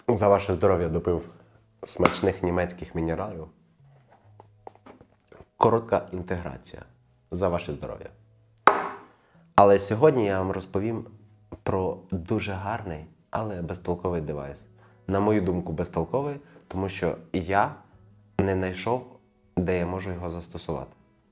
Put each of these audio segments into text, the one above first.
За ваше здоров'я допив смачних німецьких мінералів. Коротка інтеграція. За ваше здоров'я. Але сьогодні я вам розповім про дуже гарний, але безтолковий девайс. На мою думку, безтолковий, тому що я не знайшов, де я можу його застосувати.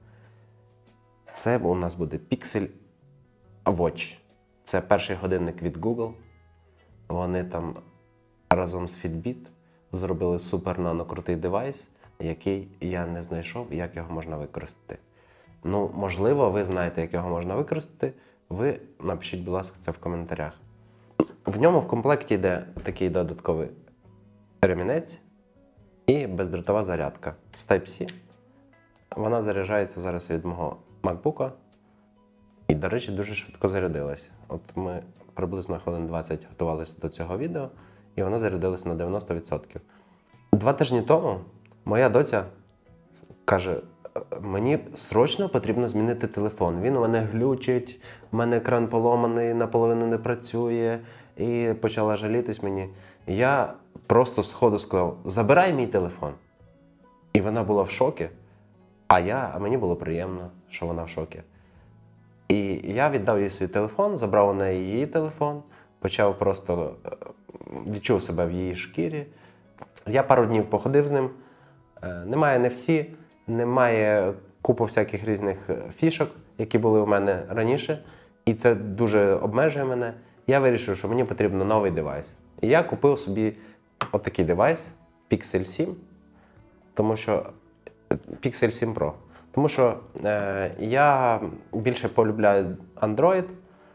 Це у нас буде Pixel Watch. Це перший годинник від Google. Вони там разом з Fitbit зробили супер-нано-крутий девайс, який я не знайшов, як його можна використати. Ну, можливо, ви знаєте, як його можна використати. Ви напишіть, будь ласка, це в коментарях. В ньому в комплекті йде такий додатковий ремінець і бездротова зарядка з Type-C. Вона заряджається зараз від мого MacBook. І, до речі, дуже швидко зарядилась. От ми приблизно хвилин 20 готувалися до цього відео, і воно зарядилося на 90%. 2 тижні тому моя доця каже, мені срочно потрібно змінити телефон. Він у мене глючить, у мене екран поломаний, наполовину не працює, і почала жалітись мені. Я просто сходу сказав, забирай мій телефон. І вона була в шокі, а мені було приємно, що вона в шокі. І я віддав їй свій телефон, забрав у неї її телефон, почав просто відчув себе в її шкірі. Я пару днів походив з ним. Немає NFC, немає купу всяких різних фішок, які були у мене раніше. І це дуже обмежує мене. Я вирішив, що мені потрібен новий девайс. І я купив собі отакий девайс Pixel 7, тому що Pixel 7 Pro. Тому що я більше полюбляю Android,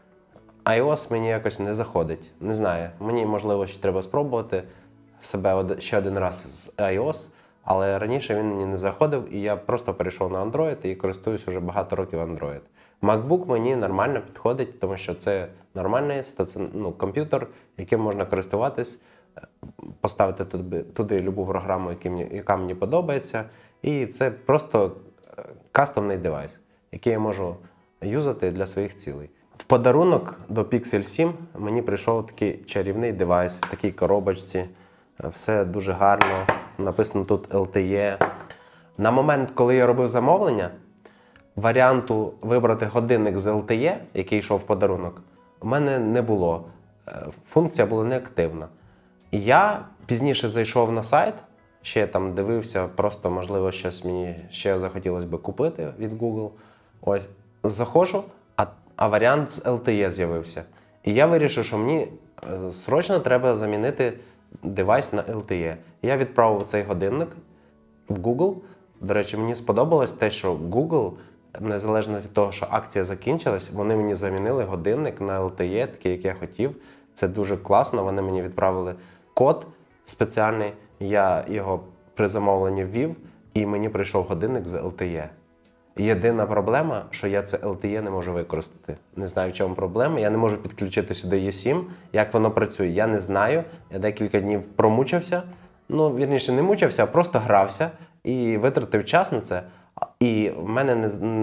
iOS мені якось не заходить. Не знаю, мені, можливо, ще треба спробувати себе ще один раз з iOS, але раніше він мені не заходив, і я просто перейшов на Android і користуюсь вже багато років Android. MacBook мені нормально підходить, тому що це нормальний комп'ютер, яким можна користуватись, поставити туди любу програму, яка мені подобається, і це просто кастомний девайс, який я можу юзати для своїх цілей. В подарунок до Pixel 7 мені прийшов такий чарівний девайс в такій коробочці. Все дуже гарно, написано тут LTE. На момент, коли я робив замовлення, варіанту вибрати годинник з LTE, який йшов в подарунок, у мене не було. Функція була неактивна. І я пізніше зайшов на сайт, ще там дивився, просто, можливо, щось мені ще захотілося би купити від Google. Ось, заходжу, а варіант з LTE з'явився. І я вирішив, що мені срочно треба замінити девайс на LTE. Я відправив цей годинник в Google. До речі, мені сподобалось те, що Google, незалежно від того, що акція закінчилась, вони мені замінили годинник на LTE, такий, як я хотів. Це дуже класно, вони мені відправили код спеціальний. Я його при замовленні ввів, і мені прийшов годинник з LTE. Єдина проблема, що я це LTE не можу використати. Не знаю, в чому проблема. Я не можу підключити сюди eSIM. Як воно працює, я не знаю. Я декілька днів промучився. Ну, вірніше, не мучився, а просто грався і витратив час на це. І в мене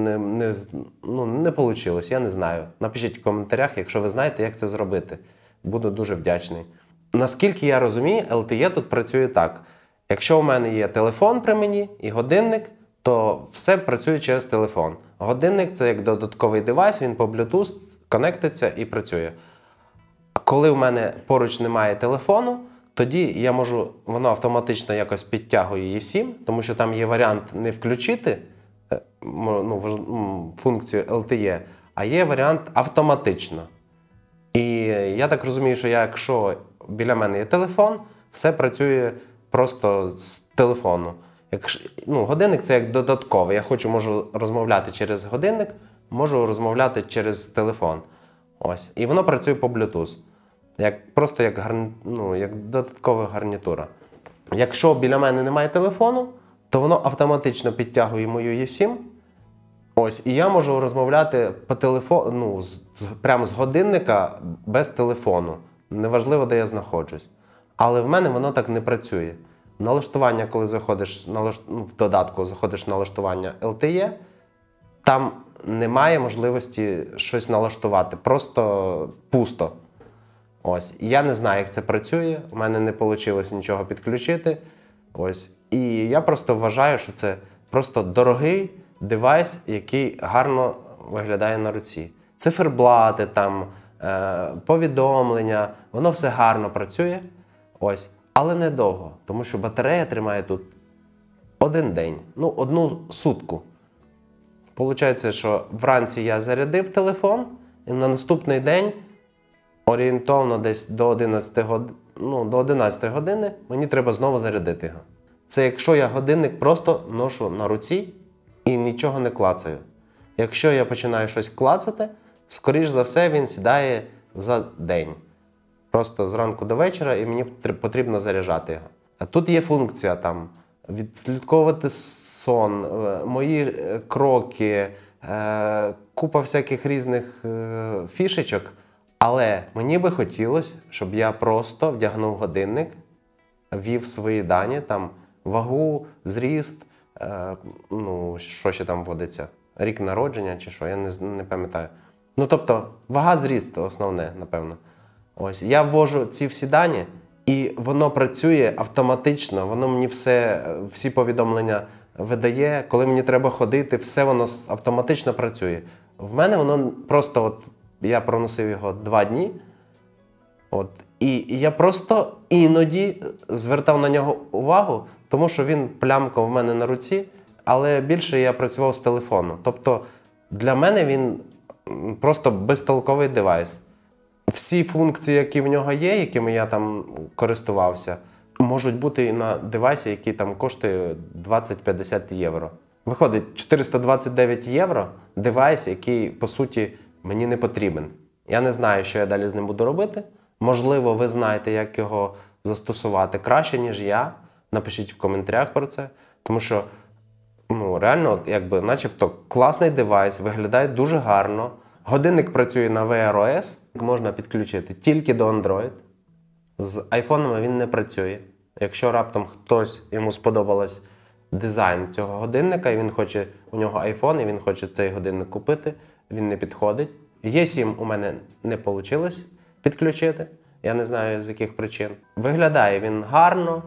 не вийшло, я не знаю. Напишіть в коментарях, якщо ви знаєте, як це зробити. Буду дуже вдячний. Наскільки я розумію, LTE тут працює так. Якщо у мене є телефон при мені і годинник, то все працює через телефон. Годинник – це як додатковий девайс, він по Bluetooth конектиться і працює. А коли в мене поруч немає телефону, тоді я можу, воно автоматично якось підтягує eSIM, тому що там є варіант не включити функцію LTE, а є варіант автоматично. І я так розумію, що якщо біля мене є телефон, все працює просто з телефону. Годинник – це як додатковий. Я можу розмовляти через годинник, можу розмовляти через телефон. Ось. І воно працює по Bluetooth. Просто як додаткова гарнітура. Якщо біля мене немає телефону, то воно автоматично підтягує мою eSIM. Ось. І я можу розмовляти по телефону, прямо з годинника без телефону. Неважливо, де я знаходжусь. Але в мене воно так не працює. Налаштування, коли заходиш в додатку, заходиш в налаштування LTE, там немає можливості щось налаштувати, просто пусто. Ось. І я не знаю, як це працює, у мене не вийшло нічого підключити. Ось. І я просто вважаю, що це просто дорогий девайс, який гарно виглядає на руці. Циферблати, там, повідомлення, воно все гарно працює. Ось. Але недовго, тому що батарея тримає тут один день, ну, одну сутку. Получається, що вранці я зарядив телефон, і на наступний день, орієнтовно десь до 11 години, мені треба знову зарядити його. Це якщо я годинник просто ношу на руці і нічого не клацаю. Якщо я починаю щось клацати, скоріш за все він сідає за день. Просто зранку до вечора, і мені потрібно заряджати його. А тут є функція там відслідковувати сон, мої кроки, купа всяких різних фішечок. Але мені би хотілося, щоб я просто вдягнув годинник, ввів свої дані, там вагу, зріст, ну, що ще там вводиться, рік народження чи що, я не пам'ятаю. Ну, тобто, вага, зріст основне, напевно. Ось, я ввожу ці всі дані, і воно працює автоматично, воно мені всі повідомлення видає, коли мені треба ходити, все воно автоматично працює. В мене воно просто, от, я проносив його 2 дні, от, і я просто іноді звертав на нього увагу, тому що він плямка в мене на руці, але більше я працював з телефону. Тобто для мене він просто безтолковий девайс. Всі функції, які в нього є, якими я там користувався, можуть бути і на девайсі, який там коштує 20-50 євро. Виходить, 429 євро девайс, який, по суті, мені не потрібен. Я не знаю, що я далі з ним буду робити. Можливо, ви знаєте, як його застосувати краще, ніж я. Напишіть в коментарях про це. Тому що, ну, реально, якби, начебто, класний девайс, виглядає дуже гарно. Годинник працює на Wear OS, можна підключити тільки до Android. З айфонами він не працює. Якщо раптом йому сподобалось дизайн цього годинника, і він хоче, у нього iPhone, і він хоче цей годинник купити, він не підходить. E7 у мене не вийшло підключити, я не знаю з яких причин. Виглядає він гарно,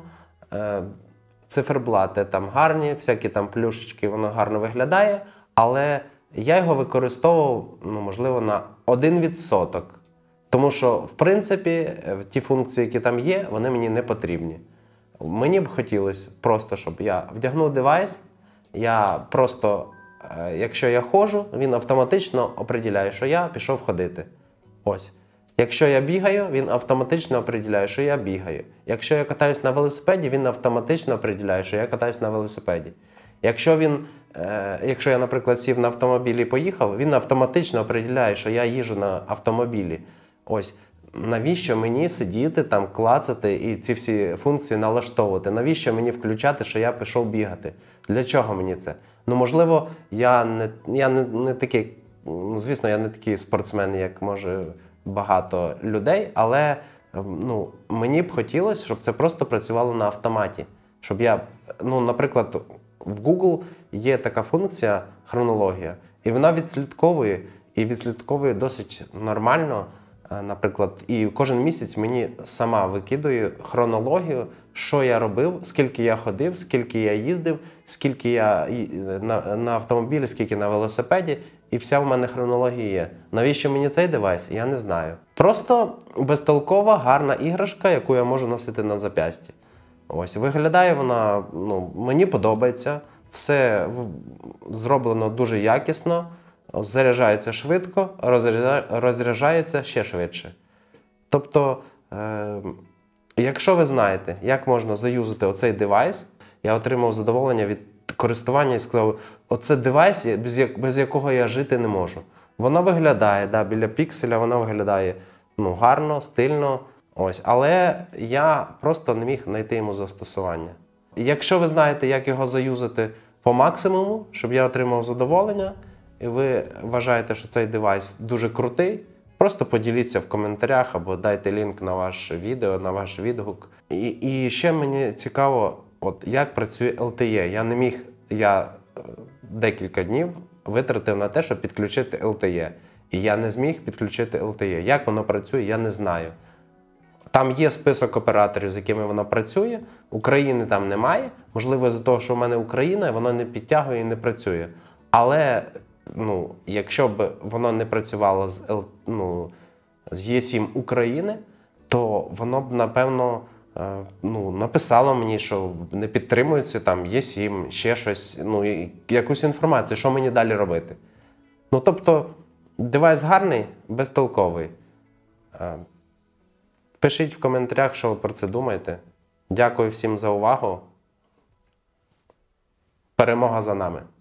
циферблати там гарні, всякі там плюшечки, воно гарно виглядає, але я його використовував, ну, можливо, на 1%. Тому що, в принципі, ті функції, які там є, вони мені не потрібні. Мені б хотілося просто, щоб я вдягнув девайс, я просто, якщо я ходжу, він автоматично определяє, що я пішов ходити. Ось. Якщо я бігаю, він автоматично определяє, що я бігаю. Якщо я катаюсь на велосипеді, він автоматично определяє, що я катаюсь на велосипеді. Якщо я, наприклад, сів на автомобілі і поїхав, він автоматично определяє, що я їжджу на автомобілі. Ось. Навіщо мені сидіти, там, клацати і ці всі функції налаштовувати? Навіщо мені включати, що я пішов бігати? Для чого мені це? Ну, можливо, я не такий, звісно, я не такий спортсмен, як, може, багато людей, але, ну, мені б хотілося, щоб це просто працювало на автоматі. Щоб я, ну, наприклад, в Google є така функція хронологія, і вона відслідковує досить нормально. Наприклад, і кожен місяць мені сама викидує хронологію, що я робив, скільки я ходив, скільки я їздив, скільки я на автомобілі, скільки на велосипеді, і вся в мене хронологія є. Навіщо мені цей девайс? Я не знаю. Просто безтолкова, гарна іграшка, яку я можу носити на зап'ясті. Ось, виглядає вона, ну, мені подобається, все зроблено дуже якісно. Заряджається швидко, розряджається ще швидше. Тобто, якщо ви знаєте, як можна заюзати оцей девайс, я отримав задоволення від користування і сказав, оце девайс, без якого я жити не можу. Воно виглядає, да, біля пікселя, воно виглядає, ну, гарно, стильно, ось, але я просто не міг знайти йому застосування. Якщо ви знаєте, як його заюзати по максимуму, щоб я отримав задоволення, і ви вважаєте, що цей девайс дуже крутий, просто поділіться в коментарях або дайте лінк на ваше відео, на ваш відгук. І ще мені цікаво, от як працює LTE. Я декілька днів витратив на те, щоб підключити LTE. І я не зміг підключити LTE. Як воно працює, я не знаю. Там є список операторів, з якими вона працює, України там немає. Можливо, з-за того, що в мене Україна, воно не підтягує і не працює. Але якщо б воно не працювало з Є7 України, то воно б, напевно, написало мені, що не підтримується там Є7, ще щось, якусь інформацію, що мені далі робити. Тобто, девайс гарний, безтолковий. Пишіть в коментарях, що ви про це думаєте. Дякую всім за увагу. Перемога за нами!